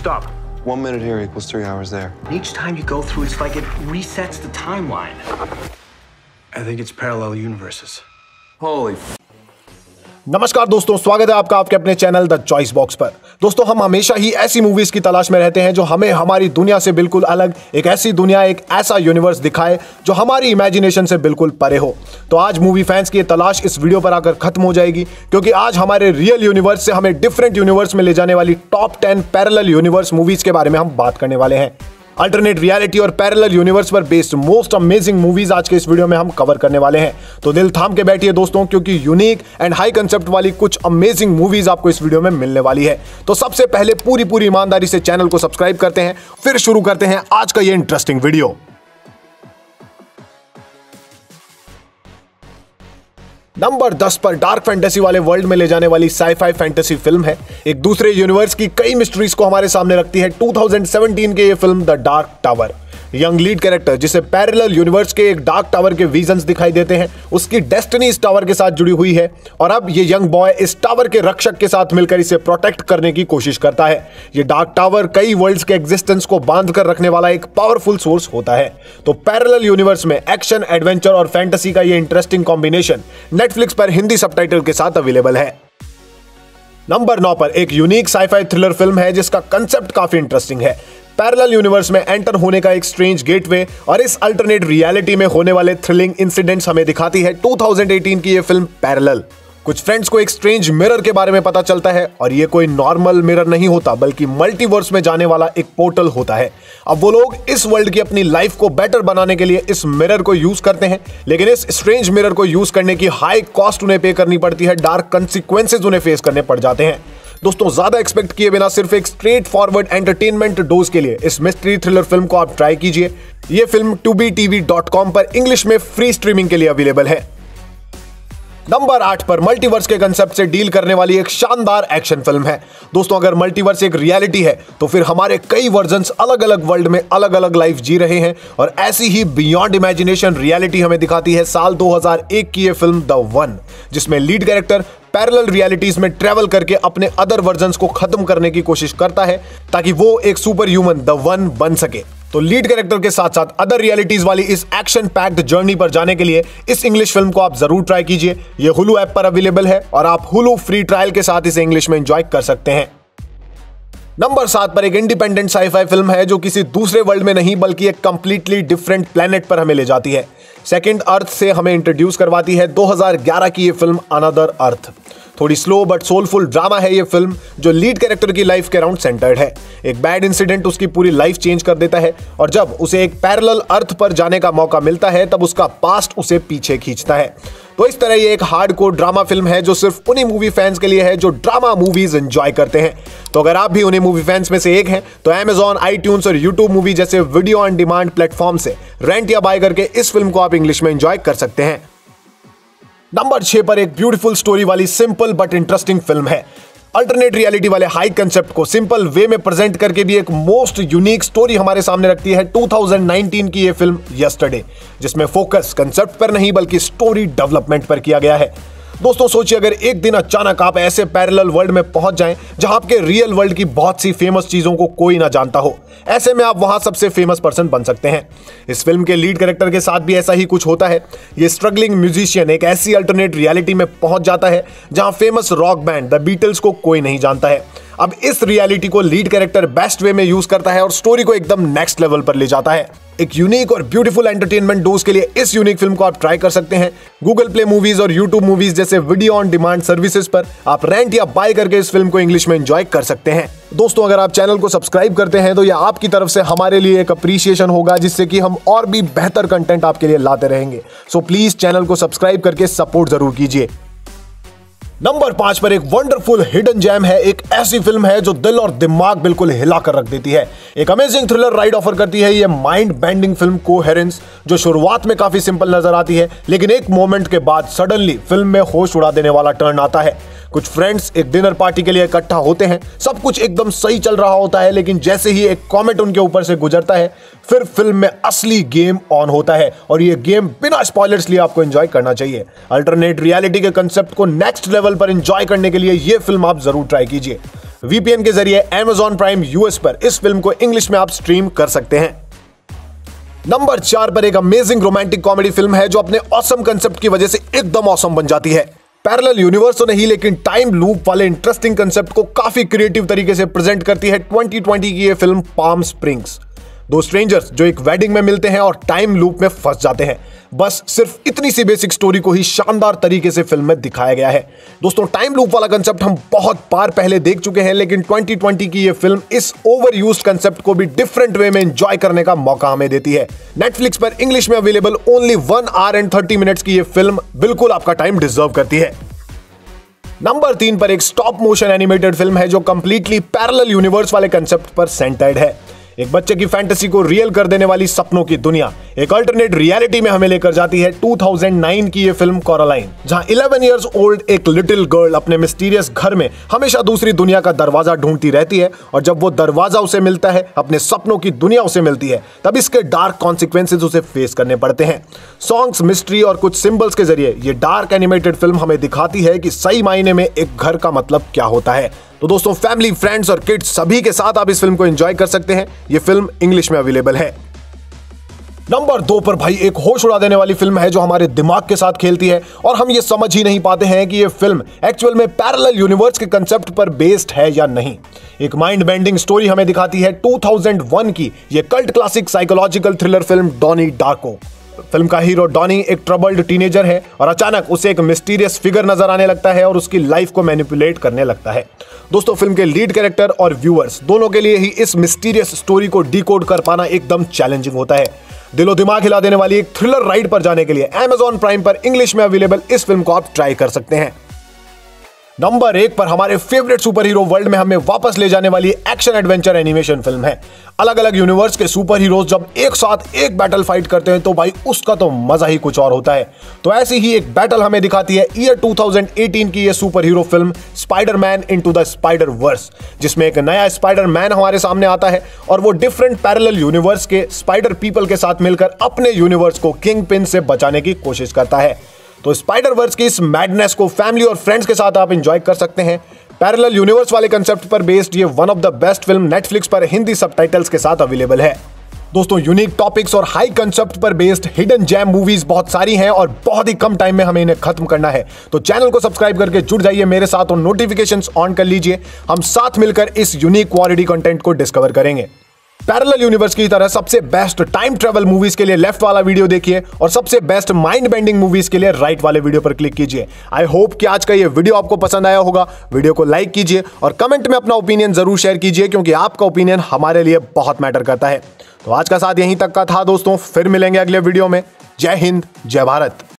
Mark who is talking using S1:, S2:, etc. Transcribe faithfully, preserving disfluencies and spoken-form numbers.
S1: stop?
S2: One minute here equals three hours there.
S1: Each time you go through, it's like it resets the timeline. I think it's parallel universes.
S2: Holy
S3: नमस्कार दोस्तों, स्वागत है आपका आपके अपने channel the choice box पर। दोस्तों, हम हमेशा ही ऐसी मूवीज की तलाश में रहते हैं जो हमें हमारी दुनिया से बिल्कुल अलग, एक ऐसी दुनिया, एक ऐसा यूनिवर्स दिखाए जो हमारी इमेजिनेशन से बिल्कुल परे हो। तो आज मूवी फैंस की ये तलाश इस वीडियो पर आकर खत्म हो जाएगी, क्योंकि आज हमारे रियल यूनिवर्स से हमें डिफरेंट यूनिवर्स में ले जाने वाली top ten parallel universe movies के बारे में हम बात करने वाले हैं। अल्टरनेट रियलिटी और पैरेलल यूनिवर्स पर बेस्ड मोस्ट अमेजिंग मूवीज आज के इस वीडियो में हम कवर करने वाले हैं। तो दिल थाम के बैठिए दोस्तों, क्योंकि यूनिक एंड हाई कंसेप्ट वाली कुछ अमेजिंग मूवीज आपको इस वीडियो में मिलने वाली है। तो सबसे पहले पूरी पूरी ईमानदारी से चैनल को सब्सक्राइब करते हैं, फिर शुरू करते हैं आज का ये इंटरेस्टिंग वीडियो। नंबर दस पर डार्क फैंटेसी वाले वर्ल्ड में ले जाने वाली साई-फाई फैंटेसी फिल्म है। एक दूसरे यूनिवर्स की कई मिस्ट्रीज को हमारे सामने रखती है टू थाउजेंड सेवनटीन के ये film The Dark Tower. Young lead character जिसे पैरेलल यूनिवर्स के एक डार्क टावर के विजन्स दिखाई देते हैं, उसकी डेस्टिनी इस टावर के साथ जुड़ी हुई है और अब ये यंग बॉय इस टावर के रक्षक के साथ मिलकर इसे प्रोटेक्ट करने की कोशिश करता है। ये डार्क टावर कई वर्ल्ड्स के एग्जिस्टेंस को बांध कर रखने वाला एक पावरफुल सोर्स होता है। तो पैरेलल यूनिवर्स में एक्शन, एडवेंचर और फैंटेसी का ये इंटरेस्टिंग कॉम्बिनेशन नेटफ्लिक्स पर हिंदी सबटाइटल के साथ अवेलेबल है। नंबर नौ पर एक यूनिक साई-फाई थ्रिलर फिल्म है जिसका कंसेप्ट काफी इंटरेस्टिंग है। पैरेलल यूनिवर्स में एंटर होने का एक स्ट्रेंज गेटवे और इस अल्टरनेट रियलिटी में होने वाले थ्रिलिंग इंसिडेंट्स हमें दिखाती है टू थाउजेंड एटीन की ये फिल्म पैरेलल। कुछ फ्रेंड्स को एक स्ट्रेंज मिरर के बारे में पता चलता है और ये कोई नॉर्मल मिरर नहीं होता, बल्कि मल्टीवर्स में जाने वाला एक पोर्टल होता है। अब वो लोग इस वर्ल्ड की अपनी लाइफ को बेटर बनाने के लिए इस मिरर को यूज करते हैं, लेकिन इस स्ट्रेंज मिरर को यूज करने की हाई कॉस्ट उन्हें पे करनी पड़ती है, डार्क कंसिक्वेंसेज उन्हें फेस करने पड़ जाते हैं। दोस्तों, ज्यादा एक्सपेक्ट किए बिना सिर्फ एक स्ट्रेट फॉरवर्ड एंटरटेनमेंट डोज के लिए इस मिस्ट्री थ्रिलर फिल्म को आप ट्राई कीजिए। यह film Tubi T V dot com पर इंग्लिश में फ्री स्ट्रीमिंग के लिए अवेलेबल है। नंबर आठ पर मल्टीवर्स के कंसेप्ट से डील करने वाली एक शानदार एक्शन फिल्म है। दोस्तों, अगर मल्टीवर्स एक रियलिटी है तो फिर हमारे कई वर्जन्स अलग अलग वर्ल्ड में अलग अलग लाइफ जी रहे हैं और ऐसी ही बियॉन्ड इमेजिनेशन रियलिटी हमें दिखाती है साल दो हज़ार एक की ये फिल्म द वन, जिसमें लीड कैरेक्टर पैरेलल रियलिटीज में ट्रेवल करके अपने अदर वर्जन्स को खत्म करने की कोशिश करता है ताकि वो एक सुपर ह्यूमन द वन बन सके। तो लीड कैरेक्टर के साथ साथ अदर रियलिटीज वाली इस एक्शन पैक्ड जर्नी पर जाने के लिए इस इंग्लिश फिल्म को आप जरूर ट्राई कीजिए। ये हुलू ऐप पर अवेलेबल है और आप हुलू फ्री ट्रायल के साथ इसे इंग्लिश में एंजॉय कर सकते हैं। नंबर सात पर एक इंडिपेंडेंट साई-फाई फिल्म है जो किसी दूसरे वर्ल्ड में नहीं बल्कि एक कंप्लीटली डिफरेंट प्लेनेट पर हमें ले जाती है। सेकंड अर्थ से हमें इंट्रोड्यूस करवाती है दो हज़ार ग्यारह की ये फिल्म अनदर अर्थ। थोड़ी स्लो बट सोलफुल ड्रामा है ये फिल्म जो लीड कैरेक्टर की लाइफ के अराउंड सेंटर्ड है। एक बैड इंसिडेंट उसकी पूरी लाइफ चेंज कर देता है और जब उसे एक पैरेलल अर्थ पर जाने का मौका मिलता है तब उसका पास्ट उसे पीछे खींचता है। तो इस तरह ये एक हार्डकोर ड्रामा फिल्म है जो सिर्फ उन्हीं मूवी फैंस के लिए है जो ड्रामा मूवीज एंजॉय करते हैं। तो अगर आप भी उन्हीं मूवी फैंस में से एक हैं तो Amazon, आईट्यून्स और यूट्यूब मूवी जैसे वीडियो ऑन डिमांड प्लेटफॉर्म से रेंट या बाय करके इस फिल्म को आप इंग्लिश में एंजॉय कर सकते हैं। नंबर छह पर एक ब्यूटीफुल स्टोरी वाली सिंपल बट इंटरेस्टिंग फिल्म है। अल्टरनेट रियलिटी वाले हाई कंसेप्ट को सिंपल वे में प्रेजेंट करके भी एक मोस्ट यूनिक स्टोरी हमारे सामने रखती है टू थाउजेंड नाइनटीन की ये फिल्म यस्टरडे, जिसमें फोकस कंसेप्ट पर नहीं बल्कि स्टोरी डेवलपमेंट पर किया गया है। दोस्तों, सोचिए अगर एक दिन अचानक आप ऐसे पैरेलल वर्ल्ड में पहुंच जाएं जहां आपके रियल वर्ल्ड की बहुत सी फेमस चीजों को कोई ना जानता हो, ऐसे में आप वहां सबसे फेमस पर्सन बन सकते हैं। इस फिल्म के लीड कैरेक्टर के साथ भी ऐसा ही कुछ होता है। ये स्ट्रगलिंग म्यूजिशियन एक ऐसी अल्टरनेट रियलिटी में पहुंच जाता है जहां famous rock band the Beatles को कोई नहीं जानता है। अब इस रियलिटी को लीड कैरेक्टर बेस्ट वे में यूज करता है और स्टोरी को एकदम नेक्स्ट लेवल पर ले जाता है। एक यूनिक और ब्यूटीफुल एंटरटेनमेंट डोज के लिए इस यूनिक फिल्म को आप ट्राई कर सकते हैं। गूगल प्ले मूवीज और यूट्यूब मूवीज जैसे वीडियो ऑन डिमांड सर्विसेज पर आप रेंट या बाय करके इस फिल्म को इंग्लिश में एंजॉय कर सकते हैं। दोस्तों, अगर आप चैनल को सब्सक्राइब करते हैं तो यह आपकी तरफ से हमारे लिए एक अप्रिसिएशन होगा, जिससे कि हम और भी बेहतर कंटेंट आपके लिए लाते रहेंगे। सो प्लीज चैनल को सब्सक्राइब करके सपोर्ट जरूर कीजिए। नंबर पांच पर एक वंडरफुल हिडन जेम है। एक ऐसी फिल्म है जो दिल और दिमाग बिल्कुल हिला कर रख देती है। एक अमेजिंग थ्रिलर राइड ऑफर करती है ये माइंड बेंडिंग फिल्म कोहेरेंस, जो शुरुआत में काफी सिंपल नजर आती है, लेकिन एक मोमेंट के बाद सडनली फिल्म में होश उड़ा देने वाला टर्न आता है। कुछ फ्रेंड्स एक डिनर पार्टी के लिए इकट्ठा होते हैं, सब कुछ एकदम सही चल रहा होता है, लेकिन जैसे ही एक कॉमेट उनके ऊपर से गुजरता है, फिर फिल्म में असली गेम ऑन होता है और ये गेम बिना स्पॉयलर्स लिए आपको एंजॉय करना चाहिए। अल्टरनेट रियलिटी के कंसेप्ट को नेक्स्ट लेवल पर एंजॉय करने के लिए ये फिल्म आप जरूर ट्राई कीजिए। वीपीएन के जरिए Amazon प्राइम यूएस पर इस फिल्म को इंग्लिश में आप स्ट्रीम कर सकते हैं। नंबर चार पर एक अमेजिंग रोमांटिक कॉमेडी फिल्म है जो अपने ऑसम कंसेप्ट की वजह से एकदम ऑसम बन जाती है। पैरेलल यूनिवर्स तो नहीं, लेकिन टाइम लूप वाले इंटरेस्टिंग कंसेप्ट को काफी क्रिएटिव तरीके से प्रेजेंट करती है ट्वेंटी ट्वेंटी की ये फिल्म पाम स्प्रिंग्स। दो स्ट्रेंजर्स जो एक वेडिंग में मिलते हैं और टाइम लूप में फंस जाते हैं। बस सिर्फ इतनी सी बेसिक स्टोरी को ही शानदार तरीके से फिल्म में दिखाया गया है। दोस्तों, टाइम लूप वाला कंसेप्ट हम बहुत बार पहले देख चुके हैं, लेकिन ट्वेंटी ट्वेंटी की ये फिल्म इस ओवर यूज्ड कंसेप्ट को भी डिफरेंट वे में एंजॉय करने का मौका हमें देती है। नेटफ्लिक्स पर इंग्लिश में available only one hour and thirty minutes की ये फिल्म बिल्कुल आपका टाइम डिजर्व करती है। नंबर तीन पर एक स्टॉप मोशन एनिमेटेड फिल्म है जो कंप्लीटली पैरेलल यूनिवर्स वाले कंसेप्ट पर सेंटर्ड है। एक बच्चे की फैंटेसी को रियल कर देने वाली सपनों की दुनिया एक अल्टरनेट रियलिटी में हमें लेकर जाती है टू थाउजेंड नाइन की ये फिल्म कोरालाइन, जहां इलेवन इयर्स ओल्ड एक लिटिल गर्ल अपने मिस्टीरियस घर में हमेशा दूसरी दुनिया का दरवाजा ढूंढती रहती है, और जब वो दरवाजा उसे मिलता है, अपने सपनों की दुनिया उसे मिलती है, तब इसके डार्क कॉन्सिक्वेंसेस उसे फेस करने पड़ते हैं। सॉन्ग्स, मिस्ट्री और कुछ सिंबल्स के जरिए ये डार्क एनिमेटेड फिल्म हमें दिखाती है कि सही मायने में एक घर का मतलब क्या होता है। तो दोस्तों, फैमिली, फ्रेंड्स और किड्स सभी के साथ आप इस फिल्म को एंजॉय कर सकते हैं। ये फिल्म इंग्लिश में अवेलेबल है। नंबर दो पर भाई एक होश उड़ा देने वाली फिल्म है जो हमारे दिमाग के साथ खेलती है और हम ये समझ ही नहीं पाते हैं कि ये फिल्म एक्चुअल में पैरेलल यूनिवर्स के कंसेप्ट पर बेस्ड है या नहीं। एक माइंड बेंडिंग स्टोरी हमें दिखाती है टू थाउजेंड वन की ये cult classic psychological thriller film Donnie Darko. Film का हीरो डॉनी एक ट्रबल्ड टीनेजर है और अचानक उसे एक मिस्टीरियस फिगर नजर आने लगता है और उसकी लाइफ को मैनिपुलेट करने लगता है। दोस्तों, फिल्म के लीड कैरेक्टर और व्यूअर्स दोनों के लिए ही इस मिस्टीरियस स्टोरी को डिकोड कर पाना एकदम चैलेंजिंग होता है। दिलो दिमाग हिला देने वाली एक थ्रिलर राइड पर जाने के लिए Amazon प्राइम पर इंग्लिश में अवेलेबल इस फिल्म को आप ट्राई कर सकते हैं। नंबर एक पर हमारे फेवरेट सुपर हीरो वर्ल्ड में हमें वापस ले जाने वाली एक्शन एडवेंचर एनिमेशन फिल्म है। अलग अलग यूनिवर्स के सुपर हीरोज जब एक साथ एक बैटल फाइट करते हैं तो भाई उसका तो मजा ही कुछ और होता है। तो ऐसी ही एक बैटल हमें दिखाती है ईयर टू थाउजेंड एटीन की ये super hero film Spiderman into the Spiderverse, जिसमें एक नया स्पाइडरमैन हमारे सामने आता है और वो डिफरेंट पैरेलल यूनिवर्स के स्पाइडर पीपल के साथ मिलकर अपने यूनिवर्स को किंग पिन से बचाने की कोशिश करता है। तो स्पाइडर वर्स की इस मैडनेस को फैमिली और फ्रेंड्स के साथ आप एंजॉय कर सकते हैं। पैरेलल यूनिवर्स वाले कंसेप्ट पर बेस्ड ये one of the best film Netflix पर हिंदी सबटाइटल्स के साथ अवेलेबल है। दोस्तों, यूनिक टॉपिक्स और हाई कंसेप्ट पर बेस्ड हिडन जेम मूवीज बहुत सारी हैं और बहुत ही कम टाइम में हमें इन्हें खत्म करना है। तो चैनल को सब्सक्राइब करके जुड़ जाइए मेरे साथ और नोटिफिकेशंस ऑन कर लीजिए। हम साथ मिलकर इस यूनिक क्वालिटी कंटेंट को डिस्कवर करेंगे। पैरेलल यूनिवर्स की तरह सबसे बेस्ट टाइम ट्रेवल मूवीज के लिए लेफ्ट वाला वीडियो देखिए और सबसे बेस्ट माइंड बेंडिंग मूवीज के लिए राइट वाले वीडियो पर क्लिक कीजिए। आई होप कि आज का ये वीडियो आपको पसंद आया होगा। वीडियो को लाइक कीजिए और कमेंट में अपना ओपिनियन जरूर शेयर कीजिए, क्योंकि आपका ओपिनियन हमारे लिए बहुत मैटर करता है। तो आज का साथ यहीं तक का था दोस्तों, फिर मिलेंगे अगले वीडियो में। जय हिंद, जय भारत।